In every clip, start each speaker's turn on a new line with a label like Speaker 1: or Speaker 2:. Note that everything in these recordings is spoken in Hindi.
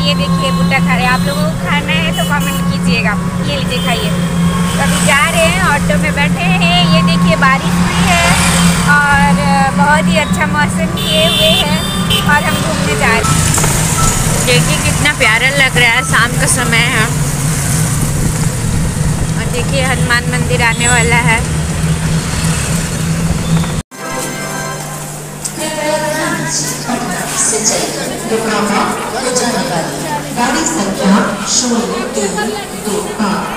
Speaker 1: ये देखिए भुट्टा खा रहे हैं। आप लोगों को खाना है तो कमेंट कीजिएगा। ये लीजिए खाइए। अभी जा रहे हैं, ऑटो में बैठे हैं। ये देखिए बारिश हुई है और बहुत ही अच्छा मौसम किए हुए है और हम घूमने जा रहे हैं। देखिए कितना प्यारा लग रहा है, शाम का समय है और देखिए हनुमान मंदिर आने वाला है।
Speaker 2: गाड़ी संख्या 0328।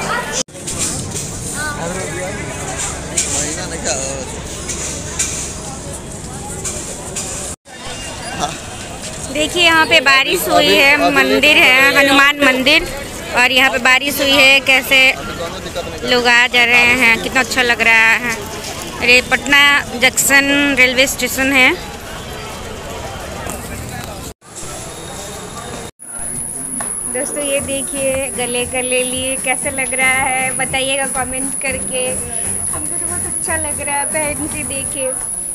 Speaker 1: देखिए यहाँ पे बारिश हुई है, मंदिर है हनुमान मंदिर, और यहाँ पे बारिश हुई है। कैसे लोग आ जा रहे हैं, कितना अच्छा लग रहा है। अरे पटना जंक्शन रेलवे स्टेशन है। दोस्तों ये देखिए गले का ले लिए, कैसा लग रहा है बताइएगा कमेंट करके। हमको तो बहुत अच्छा लग रहा है पहन के। देखिए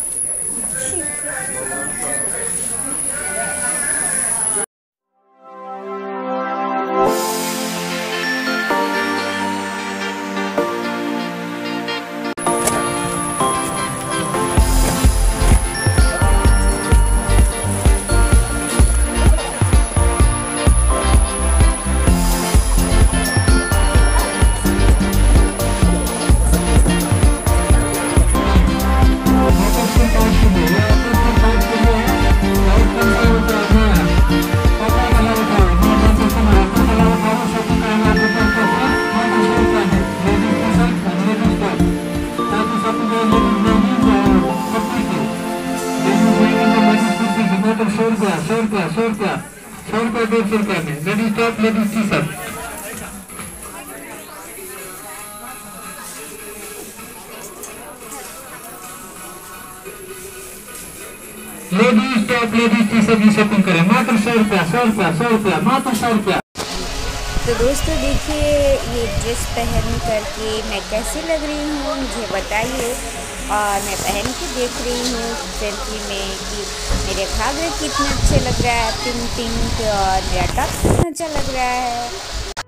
Speaker 2: ₹100 में ladies top ladies T shirt. Ladies top ladies T shirt की शॉपिंग करें मात्र ₹100 मात्र ₹100।
Speaker 1: तो दोस्तों देखिए ये ड्रेस पहन करके मैं कैसी लग रही हूँ मुझे बताइए। और मैं पहन के देख रही हूँ सेल्फी में कि मेरे घाघरे कितना अच्छे लग रहा है, पिंक पिंक, और मेरा टॉप कितना अच्छा लग रहा है।